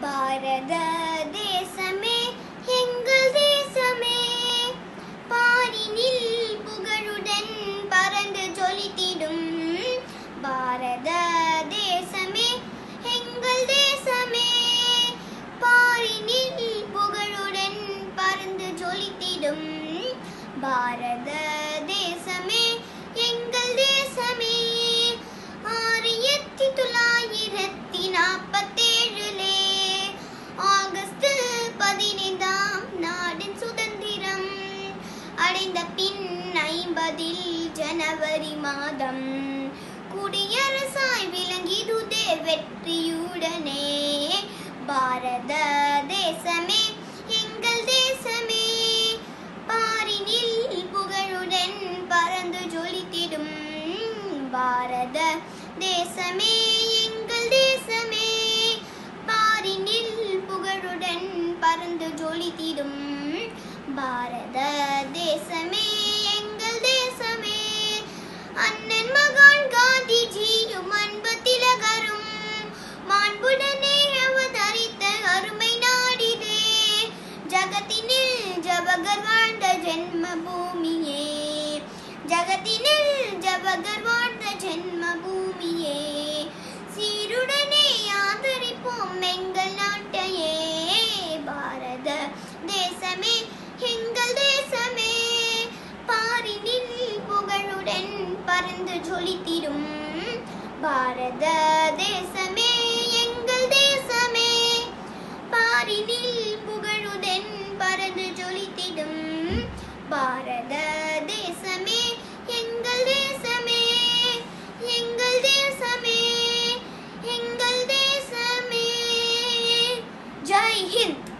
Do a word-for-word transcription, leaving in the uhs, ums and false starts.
பாரத தேசமே எங்கள் தேசமே, பாரினில் புகழுடன் பறந்து ஜொலித்திடும். பாரத தேசமே எங்கள் தேசமே, பாரினில் புகழுடன் பறந்து ஜொலித்திடும். பாரத தேசமே எங்கள் தேசமே. ஆயிரத்தி தொள்ளாயிரத்தி நாற்பத்தேழிலே ஆகஸ்ட் பதினைந்தாம் நாடின் சுதந்திரம் அடைந்த பின் ஐம்பதில் ஜனவரி மாதம் குடியரசாய் விளங்கிடுதே வெற்றியுடனே. பாரத தேசமே எங்கள் தேசமே, பாரினில் புகழுடன் பறந்து ஜொலித்திடும். பாரத தேசமே எங்கள் தேசமே, பாரினில் புகழுடன் பறந்து ஜொலித்திடும். பாரத தேசமே எங்கள் தேசமே. அண்ணன் மகான் காந்திஜியும் அன்பு திலகரும் மாண்புடனே அவதரித்த அருமை நாடிதே. ஜகத்தினில் ஜவகர் வாழ்ந்த ஜென்ம பூமியே, ஜகத்தினில் ஜவகர் வாழ்ந்த ஜென்ம பூமியே. சீருடனே ஆதரிப்போம் எங்கள் நாட்டையே. பாரத தேசமே எங்கள் தேசமே, பாரினில் புகழுடன் பறந்து ஜொலித்திடும். பாரத தேசமே எங்கள் தேசமே, பாரினில் புகழுடன் பறந்து ஜொலித்திடும். பாரத தேசமே எங்கள் தேசமே, எங்கள் தேசமே, எங்கள் தேசமே. ஜெய் ஹிந்த்.